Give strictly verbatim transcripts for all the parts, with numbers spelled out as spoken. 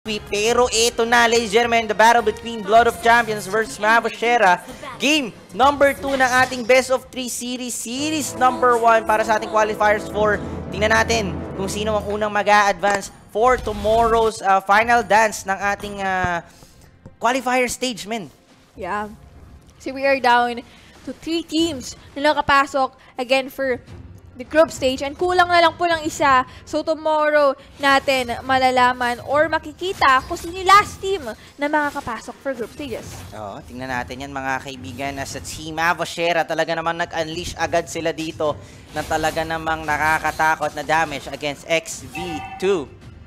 Pero ito na, ladies and gentlemen, the battle between Blood of Champions versus Mavos Seira. Game number two ng ating best of three series. Series number one para sa ating qualifiers for. Tingnan natin kung sino ang unang mag-a-advance for tomorrow's uh, final dance ng ating uh, qualifier stage, men. Yeah. So we are down to three teams na nakapasok again for the group stage, and kulang na lang po ng isa. So tomorrow natin malalaman or makikita kung sino yung last team na makakapasok for group stages. Oo, tingnan natin yan mga kaibigan. As a team Mavos Seira, talaga namang nag-unleash agad sila dito na talaga namang nakakatakot na damage against X V two.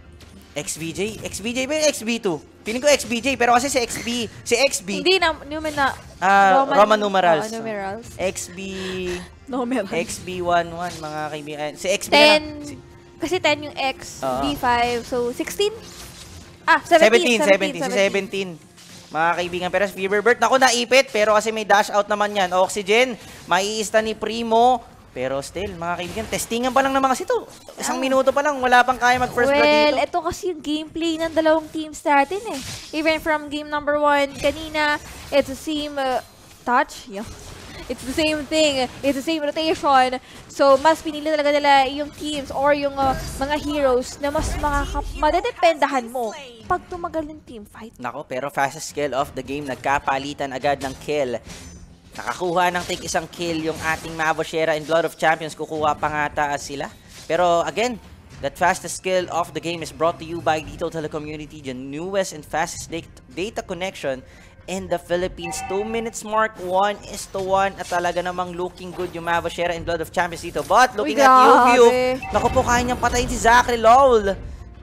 X V J? X V J ba yung X V two? Piling ko X V J, pero kasi si X B, si X B... Hindi na, numen na... Uh, Roman, Roman numerals. Uh, numerals. X B... numerals. X B one one, mga kaibigan. Si X B ten, na... Si, kasi ten yung X, uh, B five, so sixteen? Ah, seventeen. seventeen, seventeen, si seventeen. Mga kaibigan, pero si Feverbird, naku, naipit, pero kasi may dash out naman yan. Oxygen, maiista ni Primo. Pero still, mga kaibigan, testingan pa lang naman kasi ito. Isang minuto pa lang, wala pang kaya mag-first blood dito. Well, ito kasi yung gameplay ng dalawang teams natin eh. Even from game number one, kanina, it's the same uh, touch. Yeah. It's the same thing. It's the same rotation. So, mas pinili talaga nila yung teams or yung uh, mga heroes na mas madedependahan mo pag tumagal ng team fight. Nako, pero fastest kill of the game, nagkapalitan agad ng kill. Nakakuha ng take isang kill yung ating Mavos Seira and Blood of Champions. Kukuha pa nga taas sila. Pero again, that fastest kill of the game is brought to you by Dito Telecommunity, the newest and fastest data connection in the Philippines. Two minutes mark, one is to one. At talaga namang looking good yung Mavos Seira and Blood of Champions dito. But looking Uy, at Yu-Gi-Oh! Naku po, kaya niyang patayin si Zachary LOL.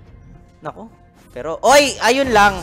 Naku. Pero, oy, ayun lang.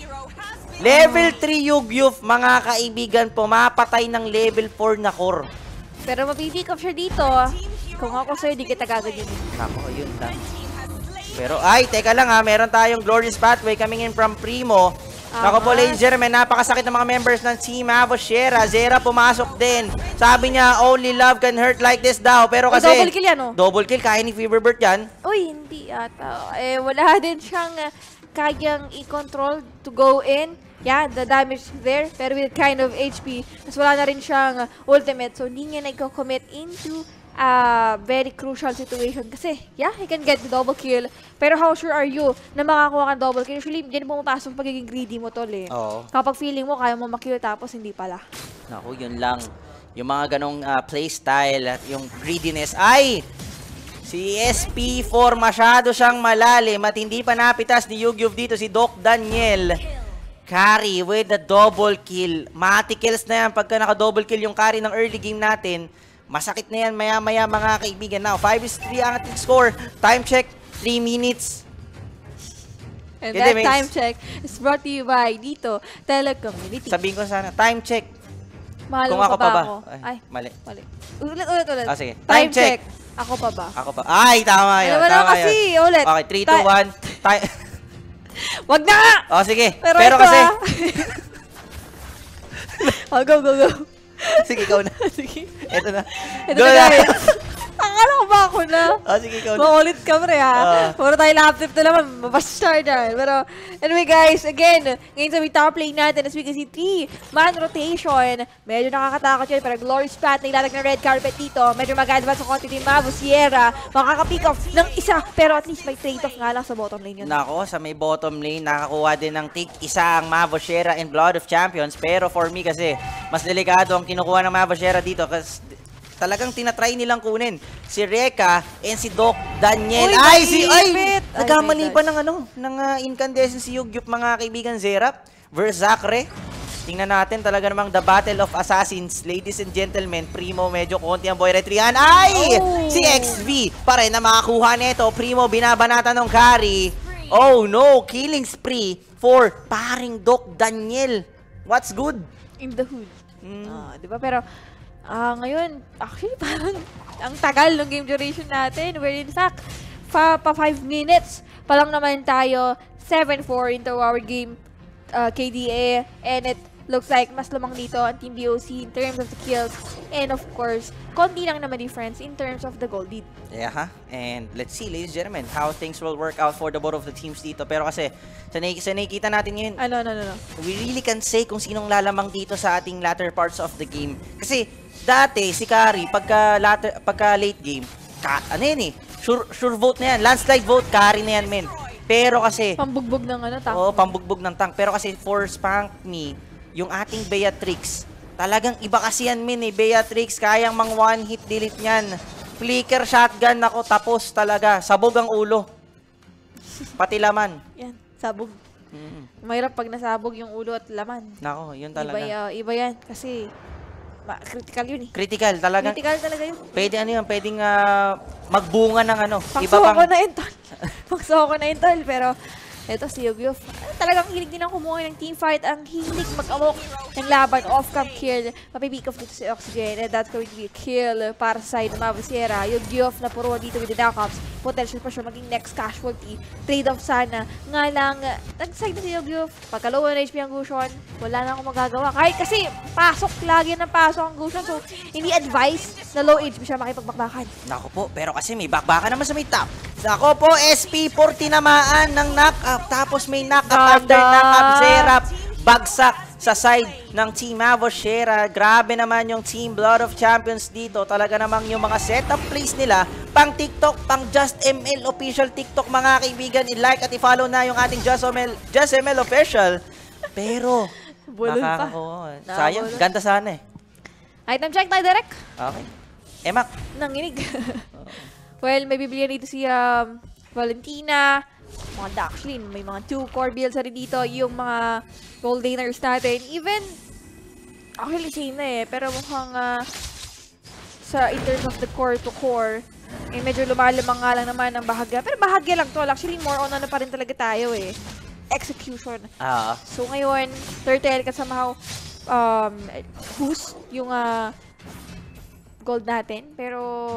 Level three Yu-Gi-Oh! Mga kaibigan, pumapatay ng level four na core. Pero mapipick up siya dito. Kung ako sa'yo, di kita gagawin. Nako, yun lang. Pero, ay, teka lang ha, meron tayong Glorious Pathway coming in from Primo. Nako po, ladies and gentlemen, napakasakit ng mga members ng Team Mavos Seira. Zera pumasok din. Sabi niya, only love can hurt like this daw. Pero kasi, oh, double kill yan, oh. Double kill, kaya ni Feverbird yan. Uy, hindi ata. Eh, wala din siyang uh, kayang i-control to go in. Yeah, the damage there, pero with kind of H P, mas wala na rin siyang uh, ultimate, so hindi niya nagko-commit into a uh, very crucial situation kasi, yeah, he can get the double kill, pero how sure are you na makakuha ka double kill? Usually, dyan pumapasok pagiging greedy mo tol eh. Oo. Kapag feeling mo, kaya mo makill tapos hindi pala. Naku, yun lang. Yung mga ganong uh, playstyle at yung greediness, ay! Si S P four masyado siyang malalim at hindi pa napitas ni Yu-Gi-Oh! Dito si Doc Daniel. Carry with the double kill. Mati kills na yan pagka naka-double kill yung carry ng early game natin. Masakit na yan maya-maya mga kaibigan. Now, five is three ang ating score. Time check, three minutes. And that time check is brought to you by Dito Telecommunity. Sabihin ko sana, time check. Mahal Kung mo ako pa ba ba? ako? Ay, Ay, mali. Mali. Ulit, ulit, ulit. Oh, sige. Time, Time check. check. Ako pa ba? Ako pa. Ay, tama yun. Ano tama kasi, yun. ulit. Okay, three, two, one. Time. Wag na nga! Oh, sige. Pero, Pero kasi... oh, go, go, go. Sige, ikaw na. Sige. Ito na. Ito Go na, na. Akala ko ba ako na? Oh, sige, ikaw na. Makulit ka, pre, ha? Uh, Puro tayo laptop na naman. Mabastar dyan. Pero, anyway, guys, again, ngayon sa top lane natin, as we can see, three-man rotation. Medyo nakakatakot yun, pero Glorious Path na ilatag ng red carpet dito. Medyo mag-advance ang konti ni Mavos Seira. Makaka-pick off ng isa, pero at least may trade-off nga lang sa bottom lane yun. Nako, sa may bottom lane, nakakuha din ng take isa ang Mavos Seira and Blood of Champions. Pero for me kasi, mas delikado ang kinukuha ng Mavos Seira dito kasi talagang tinatry nilang kunin si Reka and si Doc Daniel. Uy, ay, si ay, nagkamali pa ng ano, ng uh, incandescent si Yu-Gi-Oh! Mga kaibigan, Zerap versus Zachary. Tingnan natin talaga namang the battle of assassins, ladies and gentlemen. Primo medyo konti ang boy retryan. Ay! Oh. Si X V pa rin na makakuha nito. Primo binabanata ng carry. Oh no, killing spree for paring Doc Daniel. What's good? In the hood. Mm. Uh, di ba? Pero, Ah, uh, ngayon, actually parang ang tagal ng game duration natin. We're in fact, pa five minutes pa lang naman tayo. seven four into our game uh, K D A. And it looks like mas lamang dito ang Team B O C in terms of the kills. And of course, konti lang naman difference in terms of the gold lead. Yeah, ha? And let's see, ladies and gentlemen, how things will work out for the both of the teams dito. Pero kasi, sa, na sa nakikita natin ngayon, Ano, ano, ano, ano? we really can't say kung sinong lalamang dito sa ating latter parts of the game. Kasi, dati, si Kari, pagka, latter, pagka late game, ka, ano yan eh, sure, sure vote na yan, landslide vote, Kari na yan, men. Pero kasi, Pambugbog ng ano, tank. oo, pambugbog ng tank. Pero kasi, for Spank Me, yung ating Beatrix, talagang iba kasi yan, min eh. Beatrix, kayang mang one hit delete niyan. Flicker shotgun, ako, tapos talaga. Sabog ang ulo. Pati laman. Yan, sabog. Mm. Mahirap pag nasabog yung ulo at laman. Nako, yun Iba, talaga. uh, iba yan kasi ma critical yun eh. Critical, talaga. Critical talaga yun. Pwede ano yun, pwedeng ah, magbunga ng ano. Iba Pagsuko pang, ko na yun, tol. Pagsuko ko na yun, tol. Pero, eto si Yugyuf. Talagang hilig din ang kumuha ng teamfight. Ang hilig mag-amok ng laban. Off-cam kill. Mapipick off dito si Oxygen. And that's going to be a kill para sa side ng Mavos Seira. Yugyuf na puro dito with the knockups. Potential pa siya maging next casualty. Trade-off sana. Nga lang, nag-side na si Yugyuf. Pagka-low on H P ang Gusion, wala na akong magagawa. Kahit kasi, pasok lagi ng pasok ang Gusion. So, hindi advice na low H P siya makipagbakbakan. nako po, pero kasi may bakbaka naman sa may top. Nako po, S P four tinamaan ng knock-up. Tapos may knock-up after knock-up. Zerap, bagsak sa side ng Team Mavos Seira. Grabe naman yung Team Blood of Champions dito. Talaga namang yung mga setup plays nila, pang TikTok, pang Just M L official TikTok, mga kaibigan. I-like at i-follow na yung ating Just M L, Just M L official. Pero, Bulol pa. nakaka- sayang, Nakabulol. ganda sana eh. Item check tayo, direct. Okay. Emak. Nanginig. Well, may bibili dito si um, Valentina. Mga Daxlin, may mga two core builds na rin dito. Yung mga gold laners natin. Even, actually same na eh. Pero mukhang uh, sa in terms of the core to core, eh, medyo lumalamang nga lang naman ang bahagya. Pero bahagya lang to. Actually, more on ano pa rin talaga tayo eh. Execution. Ah. So ngayon, Turtle ka somehow um, boost yung uh, gold natin. Pero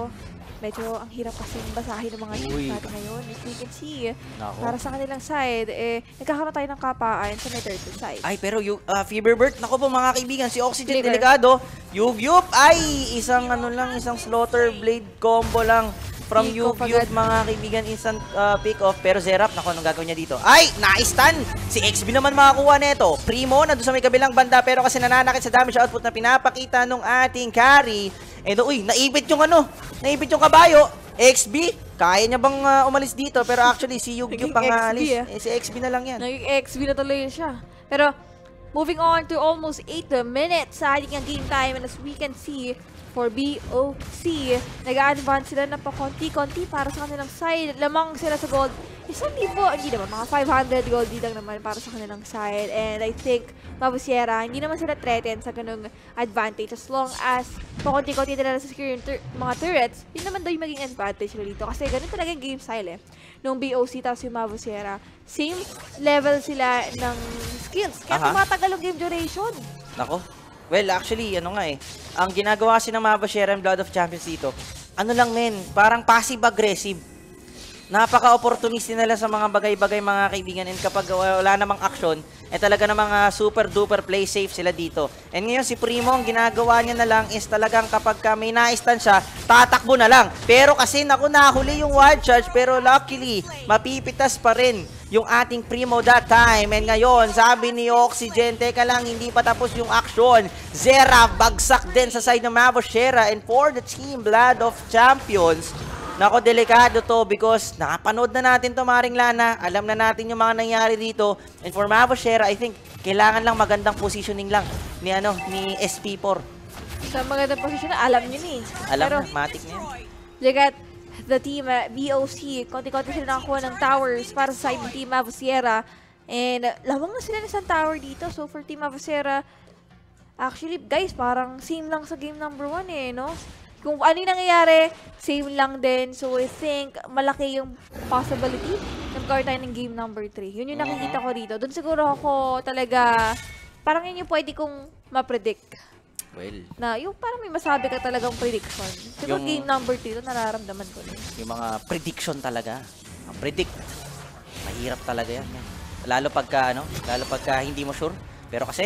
medyo ang hirap kasi basahin ng mga teams Uy. natin ngayon. As we can see, Nako. para sa kanilang side, eh, nagkakaroon tayo ng kapaan sa may Turtle side. Ay, pero yung uh, Feverbird, nako po mga kaibigan, si Oxygen Flavor. delikado. Yugyup, ay, isang ano lang, isang slaughter blade combo lang from Pick off Yugyup, agad. mga kaibigan, instant uh, pick off. Pero Zerap, nako, anong gagawin niya dito? Ay, na-stun! Si X B naman makakuha nito. Primo, nandun sa may kabilang banda, pero kasi nananakit sa damage output na pinapakita nung ating carry. And uy, naipit yung ano, naipit yung kabayo. X B, kaya niya bang uh, umalis dito? Pero actually, si Yugyup Naging pang X B, alis. ah. Eh, si X B na lang yan. Naging X B na tuloy siya. Pero, moving on to almost eight minutes sa ating game time. And as we can see, for B O C, nag-advance sila na pa konti-konti para sa kanilang side. Lamang sila sa gold. Isang libo, hindi naman, mga five hundred gold din lang naman para sa kanilang side. And I think, Mavos Seira, hindi naman sila threatened sa ganung advantage. As long as pakunti-kunti nila sa secure yung tur mga turrets, yun naman daw yung maging advantage nila dito. Kasi ganun talaga yung game style eh. Nung B O C tapos yung Mavos Seira, same level sila ng skills. Kaya Aha. tumatagal yung game duration. Nako. Well, actually, ano nga eh. Ang ginagawa kasi ng Mavos Seira and Blood of Champions dito, ano lang men, parang passive-aggressive. Napaka-opportunity nila sa mga bagay-bagay mga kaibigan, and kapag wala namang action, eh talaga namang uh, super-duper play safe sila dito. And ngayon si Primo, ang ginagawa niya na lang is talagang kapag ka may na-stun siya, tatakbo na lang. Pero kasi naku, nahuli yung wild charge, pero luckily, mapipitas pa rin yung ating Primo that time. And ngayon, sabi ni Oxygen, teka lang, hindi pa tapos yung action. Zera, bagsak din sa side ng Mavos Seira. And for the Team Blood of Champions, nako, delikado to because nakapanood na natin to, Maring Lana. Alam na natin yung mga nangyari dito. And for Mavos Seira, I think, kailangan lang magandang positioning lang ni ano ni S P four. Sa magandang posisyon na, alam nyo ni. Alam Pero, na, matik na yan. look at the team, uh, B O C. Konti-konti sila nakakuha ng towers para sa side ng Team Mavos Seira. And uh, lawang na sila ng isang tower dito. So for Team Mavos Seira, actually, guys, parang same lang sa game number one eh, no? Kung ano yung nangyayari, same lang din. So I think malaki yung possibility na magkaroon tayo ng game number three. Yun yung nakikita ko dito. Doon siguro ako talaga, parang yun yung pwede kong ma-predict. Well, Na yung parang may masabi ka talagang prediction. Siguro Yung- game number three, ito nararamdaman ko na. yung mga prediction talaga. Ang predict. Mahirap talaga yan. Man. Lalo pagka, ano, lalo pagka hindi mo sure. Pero kasi,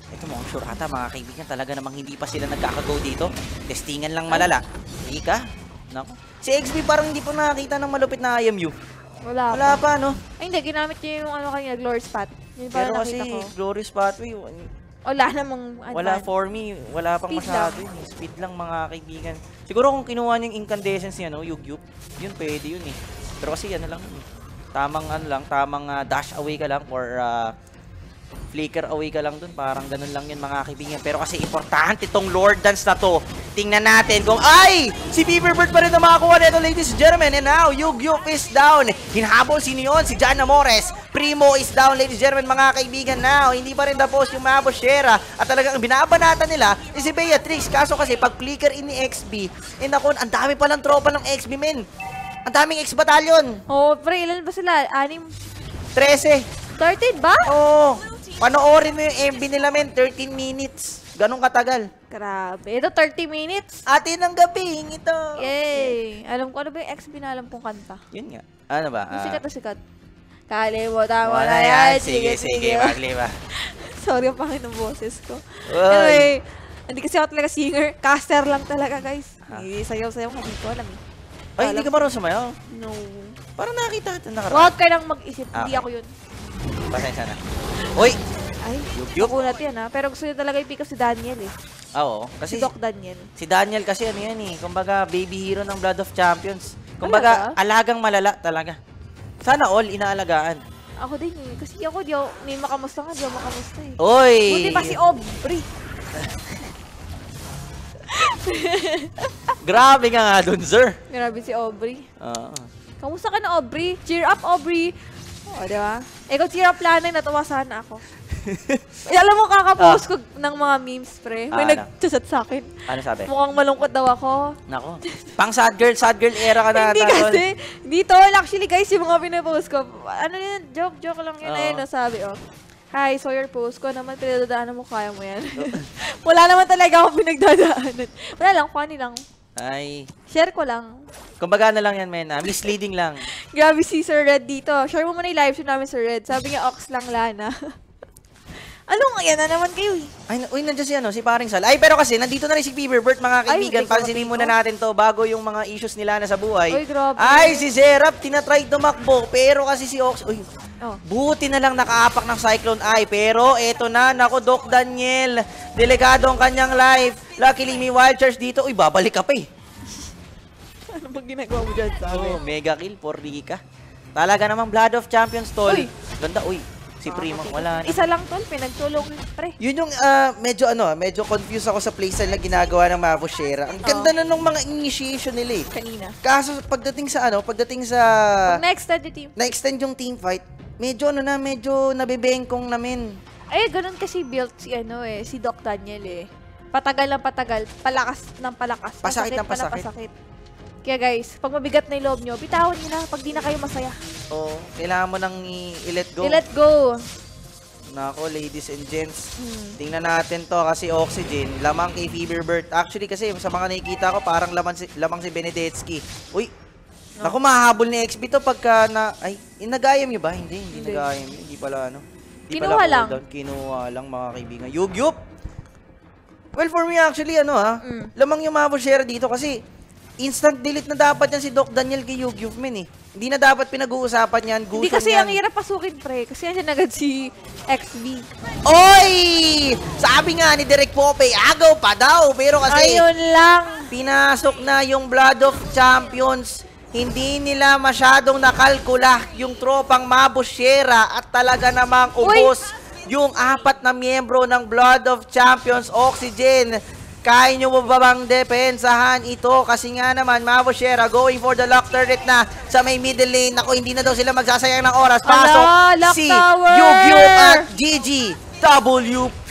Ito mo, ang sure ata mga kaibigan, talaga namang hindi pa sila nagkakago dito. Testingan lang malala. Ika, nako. Si X B parang hindi pa nakakita ng malupit na I M U. Wala, Wala pa, no? Ay, hindi. Ginamit niya yung ano kanina, glory spot. Yun pa Pero kasi, nakita ko. Glorious Pathway, Wala namang advance. wala for me. Wala pang Speed masyado. lang. Yun. Speed lang mga kaibigan. Siguro kung kinuha niya yung incandescence niya, no, Yugyup, yun pwede yun eh. Pero kasi ano lang yun eh. Tamang ano lang, tamang uh, dash away ka lang or uh, flicker away ka lang dun. Parang ganun lang yun mga kaibigan. Pero kasi importante itong Lord Dance na to. Tingnan natin kung, ay! Si Feverbird pa rin na makakuha nito, ladies and gentlemen. And now, Yugyup is down. Hinhabol sino yun? Si John Amores. Primo is down, ladies and gentlemen, mga kaibigan. Now, hindi pa rin tapos yung Mavos Seira. At talagang binabanatan nila is si Beatrix. Kaso kasi, pag flicker in ni X B, eh naku, ang dami palang tropa ng X B, men. Ang daming X-batalyon. Oh, pre, ilan ba sila? Anim? trese. thirteen ba? Oo. Panoorin mo yung M B nila, men. thirteen minutes. Ganong katagal. Grabe. Ito, thirty minutes. Atin ng gabi, ito. Yay! Alam ko, ano ba yung X B na alam pong kanta? Yun nga. Ano ba? Yung Ah, sikat na sikat. Kalimutan mo wala na yan. yan. Sige, sige. Magli ba? Sorry ang pangit ng boses ko. Uy. Anyway, hindi kasi ako talaga singer. Caster lang talaga, guys. Ha? Hindi sayaw-sayaw ka dito, alam eh. Ay, hindi ka marunong sumayaw. No. Parang nakita natin nakaraan. Huwag ka nang mag-isip. Ah, Hindi okay. ako yun. Pasensya na. Uy! Ay, Yugyup. nakunat yan ha. Pero gusto niya talaga i-pick up si Daniel eh. Ah, oo. Si Kasi Doc Daniel. si Daniel kasi ano yan eh. Kumbaga, baby hero ng Blood of Champions. Kumbaga, Talaga? alagang malala talaga. Sana all inaalagaan. Ako din eh. Kasi ako, di ako, may makamusta nga, di ako makamusta eh. Uy! Buti pa si Aubrey. Grabe ka nga dun, sir. Grabe si Aubrey. Oo. Kamusta ka na, Aubrey? Cheer up, Aubrey. O, di ba? Ikaw, cheer up lang, natuwa sana ako. Eh, alam mo, kakapost ko ng mga memes, pre. May Ah, ano? nag-chat sa akin. Ano sabi? Mukhang malungkot daw ako. Nako. Pang sad girl, sad girl era ka na. Hindi ata, tol. kasi. Dito, actually, guys, yung mga pinapost ko. Ano yun? Joke, joke lang yun. Oo. Ayun, nasabi, oh. Hi, saw your post ko naman, pinagdadaanan mo, kaya mo yan. Wala naman talaga akong pinagdadaanan. Wala lang, funny lang. Ay. Share ko lang. Kumbaga na lang yan, men. Ah, misleading lang. Grabe si Sir Red dito. Share mo muna yung live stream namin, Sir Red. Sabi niya, ox lang, Lana. Ano nga yan na naman kayo eh? Ay, uy, nandiyan si ano, si Paring Sal. Ay, pero kasi, nandito na rin si Feverbird, mga kaibigan. Ay, Pansinin muna natin to bago yung mga issues nila na sa buhay. Uy, grabe. Ay, si Zerap, tinatry tumakbo. Pero kasi si Ox, uy, Oh. buti na lang nakaapak ng Cyclone Eye. Pero eto na, nako, Doc Daniel. Delikado ang kanyang life. Luckily, may wild charge dito. Uy, babalik ka pa eh. Ano bang ginagawa mo dyan sa Oh, mega kill for Rika. Talaga namang Blood of Champions, tol. Uy. Ganda, uy. Si Primo, wala na. Isa lang tol, pinagtulong pre. Yun yung ah, medyo ano, medyo confused ako sa playstyle na ginagawa ng Mavos Seira. Ang ganda na nung mga initiation nila eh. Kanina. Kaso pagdating sa ano, pagdating sa Pag next study team. na-extend yung team fight, medyo ano na, medyo nabibengkong namin. Ay, ganun kasi built si ano eh, si Doc Daniel eh. Patagal ng patagal, palakas ng palakas. Pasakit ng pa ng pasakit. Kaya guys, pag mabigat na yung loob nyo, bitawan nyo na pag di na kayo masaya. Oo, kailangan mo nang i- i-let go. I-let go. Nako, ladies and gents. Hmm. Tingnan natin to kasi Oxygen, lamang kay Feverbird. Actually kasi sa mga nakikita ko parang laman si, lamang si Benedetsky. Uy, No. naku, mahahabol ni X B to pagka na, ay, inagayam nyo ba? Hindi, hindi, Hindi. nagayam nyo. Hindi pala ano. Hindi Kinuha pala lang. cooldown. Kinuha lang mga kaibigan. Yugyup! Well, for me actually, ano ha, Mm. lamang yung Mavos Seira dito kasi instant delete na dapat yan si Doc Daniel kay Yugyup, men eh. Hindi na dapat pinag-uusapan yan, gusto Hindi kasi yan. ang hirap pasukin pre, kasi yan agad si X B. Oy! Sabi nga ni Direk Pope, agaw pa daw. Pero kasi, Ayun lang. pinasok na yung Blood of Champions. Hindi nila masyadong nakalkula yung tropang Mavos Seira at talaga namang ubos yung apat na miyembro ng Blood of Champions. Oxygen, kaya nyo mo ba bang depensahan ito? Kasi nga naman, Mavos Seira going for the lock turret na sa may middle lane. Ako, hindi na daw sila magsasayang ng oras. Pasok Ala, lock si tower! Yu-Gi-Oh at G G W P.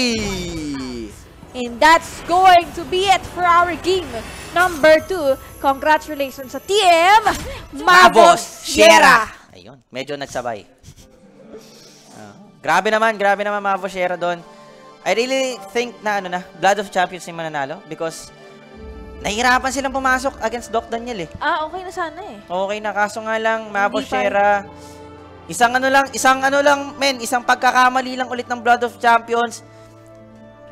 And that's going to be it for our game number two. Congratulations sa Team Mavos Seira. Ayun, medyo nagsabay. Ah, grabe naman, grabe naman Mavos Seira doon. I really think na ano na, Blood of Champions yung mananalo because nahihirapan silang pumasok against Doc Daniel eh. Ah, okay na sana eh. Okay na, kaso nga lang Mavos Hindi pa Seira, isang ano lang, isang ano lang, men, isang pagkakamali lang ulit ng Blood of Champions.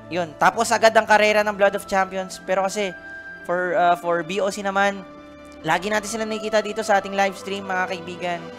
yun, tapos agad ang karera ng Blood of Champions. Pero kasi, for, uh, for B O C naman, lagi natin sila nakikita dito sa ating live stream, mga kaibigan.